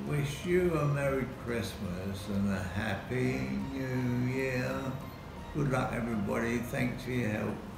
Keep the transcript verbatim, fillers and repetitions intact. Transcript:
wish you a Merry Christmas and a Happy New Year. Good luck, everybody. Thanks for your help.